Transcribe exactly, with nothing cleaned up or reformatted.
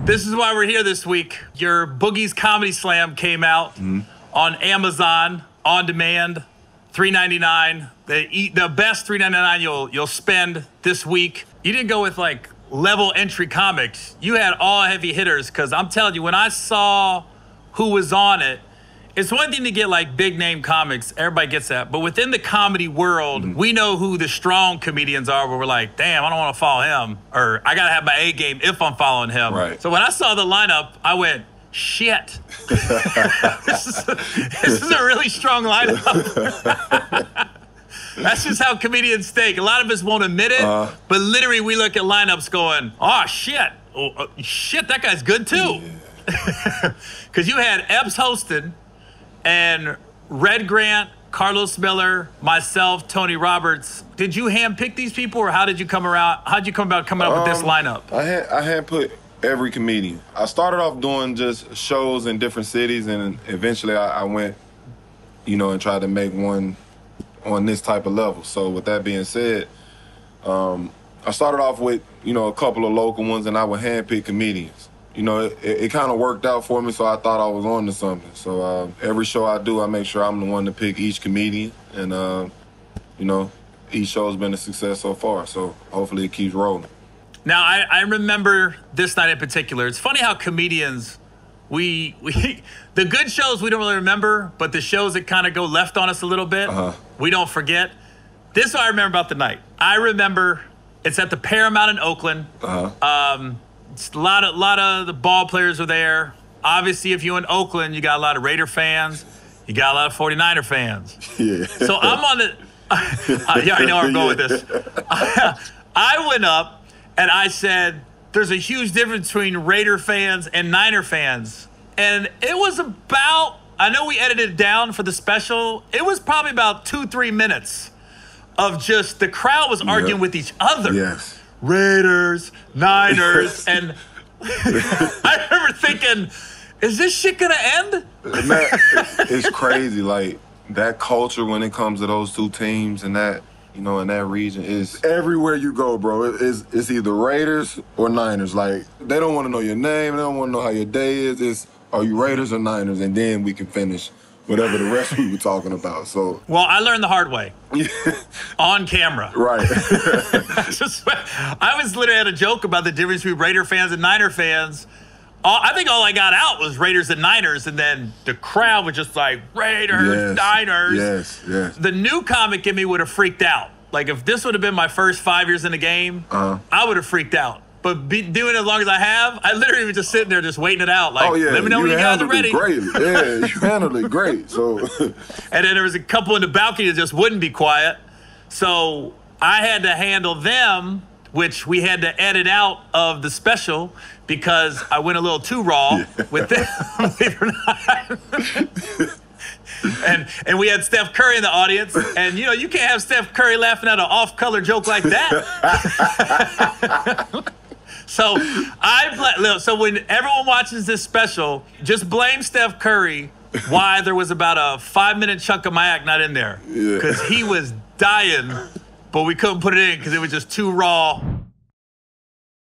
This is why we're here this week. Your Boogie's Comedy Slam came out mm-hmm. on Amazon on demand, three ninety-nine. The the best three ninety-nine you'll you'll spend this week. You didn't go with like level entry comics. You had all heavy hitters, because I'm telling you, when I saw who was on it, it's one thing to get like big name comics, everybody gets that. But within the comedy world, mm-hmm. we know who the strong comedians are, where we're like, damn, I don't want to follow him. Or I got to have my A game if I'm following him. Right. So when I saw the lineup, I went, shit. this, is a, this is a really strong lineup. That's just how comedians think. A lot of us won't admit it, uh, but literally we look at lineups going, oh, shit. Oh, uh, shit, that guy's good too. Because yeah. you had Epps hosting, and Red Grant, Carlos Miller, myself, Tony Roberts. Did you handpick these people, or how did you come around? How did you come about coming up um, with this lineup? I had I had put every comedian. I started off doing just shows in different cities, and eventually I, I went, you know, and tried to make one on this type of level. So with that being said, um, I started off with, you know, a couple of local ones, and I would handpick comedians. You know, it, it kind of worked out for me, so I thought I was on to something. So uh, every show I do, I make sure I'm the one to pick each comedian. And, uh, you know, each show has been a success so far. So hopefully it keeps rolling. Now, I, I remember this night in particular. It's funny how comedians, we, we the good shows we don't really remember, but the shows that kind of go left on us a little bit, uh-huh. we don't forget. This is what I remember about the night. I remember it's at the Paramount in Oakland. Uh-huh. Um, A lot of, lot of the ball players are there. Obviously, if you're in Oakland, you got a lot of Raider fans. You got a lot of forty-niner fans. Yeah. So I'm on the uh, – yeah, I know where I'm going with this. I went up and I said, there's a huge difference between Raider fans and Niner fans. And it was about – I know we edited it down for the special. It was probably about two, three minutes of just the crowd was arguing yep. with each other. Yes. Raiders, Niners, and I remember thinking, is this shit gonna end? Man, it's crazy. Like, that culture when it comes to those two teams and that, you know, in that region is everywhere you go, bro. It's, it's either Raiders or Niners. Like, they don't want to know your name. They don't want to know how your day is. It's, are you Raiders or Niners? And then we can finish whatever the rest we were talking about. So, well, I learned the hard way. On camera. Right. Just, I was literally had a joke about the difference between Raider fans and Niner fans. All, I think all I got out was Raiders and Niners, and then the crowd was just like, Raiders, yes, Niners. Yes, yes. The new comic in me would have freaked out. Like, if this would have been my first five years in the game, uh-huh. I would have freaked out. But be, doing it as long as I have, I literally was just sitting there just waiting it out. Like, oh, yeah. let me know you when you guys are ready. Great. Yeah, you handled it great. So, and then there was a couple in the balcony that just wouldn't be quiet. So I had to handle them, which we had to edit out of the special because I went a little too raw yeah. with them, believe it or not. And and we had Steph Curry in the audience, and you know you can't have Steph Curry laughing at an off-color joke like that. So I so when everyone watches this special, just blame Steph Curry why there was about a five-minute chunk of my act not in there, because yeah. he was dying, but we couldn't put it in because it was just too raw.